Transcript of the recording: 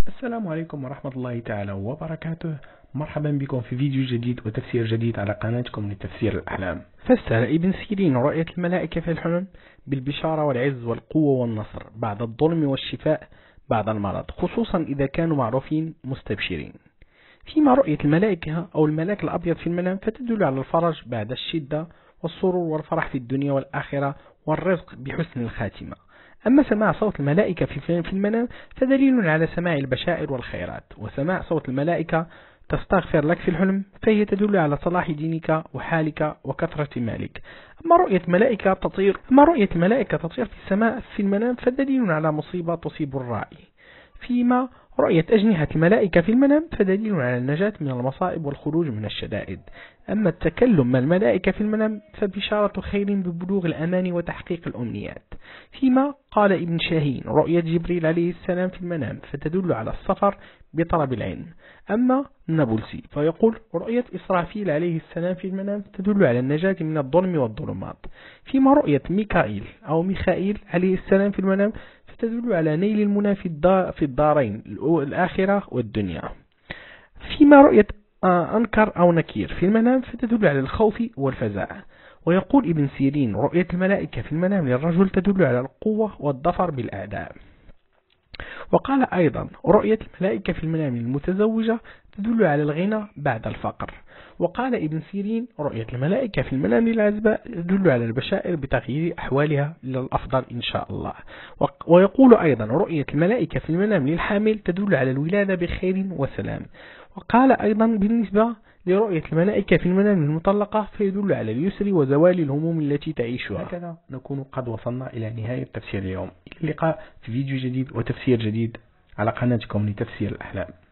السلام عليكم ورحمة الله تعالى وبركاته. مرحبا بكم في فيديو جديد وتفسير جديد على قناتكم لتفسير الأحلام. فسر ابن سيرين رؤية الملائكة في الحلم بالبشارة والعز والقوة والنصر بعد الظلم والشفاء بعد المرض، خصوصا إذا كانوا معروفين مستبشرين. فيما رؤية الملائكة أو الملاك الأبيض في المنام فتدل على الفرج بعد الشدة والسرور والفرح في الدنيا والآخرة والرزق بحسن الخاتمة. أما سماع صوت الملائكة في المنام فدليل على سماع البشائر والخيرات، وسماع صوت الملائكة تستغفر لك في الحلم فهي تدل على صلاح دينك وحالك وكثرة مالك. أما رؤية الملائكة تطير في السماء في المنام فدليل على مصيبة تصيب الرائي. فيما رؤية أجنحة الملائكة في المنام فدليل على النجاة من المصائب والخروج من الشدائد. أما التكلم مع الملائكة في المنام فبشارة خير ببلوغ الأمان وتحقيق الأمنيات. فيما قال ابن شاهين رؤية جبريل عليه السلام في المنام فتدل على السفر بطلب العلم. أما النابلسي فيقول رؤية إسرافيل عليه السلام في المنام تدل على النجاة من الظلم والظلمات. فيما رؤية ميخائيل عليه السلام في المنام فتدل على نيل المنى في الدارين الآخرة والدنيا. فيما رؤية أنكر أو نكير في المنام فتدل على الخوف والفزع. ويقول ابن سيرين رؤية الملائكة في المنام للرجل تدل على القوة والظفر بالأعداء. وقال أيضا رؤية الملائكة في المنام للمتزوجة تدل على الغنى بعد الفقر. وقال ابن سيرين رؤية الملائكة في المنام للعزباء تدل على البشائر بتغيير أحوالها للأفضل إن شاء الله. ويقول أيضا رؤية الملائكة في المنام للحامل تدل على الولادة بخير وسلام. وقال أيضا بالنسبة لرؤية الملائكة في المنام المطلقة فيدل على اليسر وزوال الهموم التي تعيشها. هكذا نكون قد وصلنا إلى نهاية تفسير اليوم. إلى اللقاء في فيديو جديد وتفسير جديد على قناتكم لتفسير الأحلام.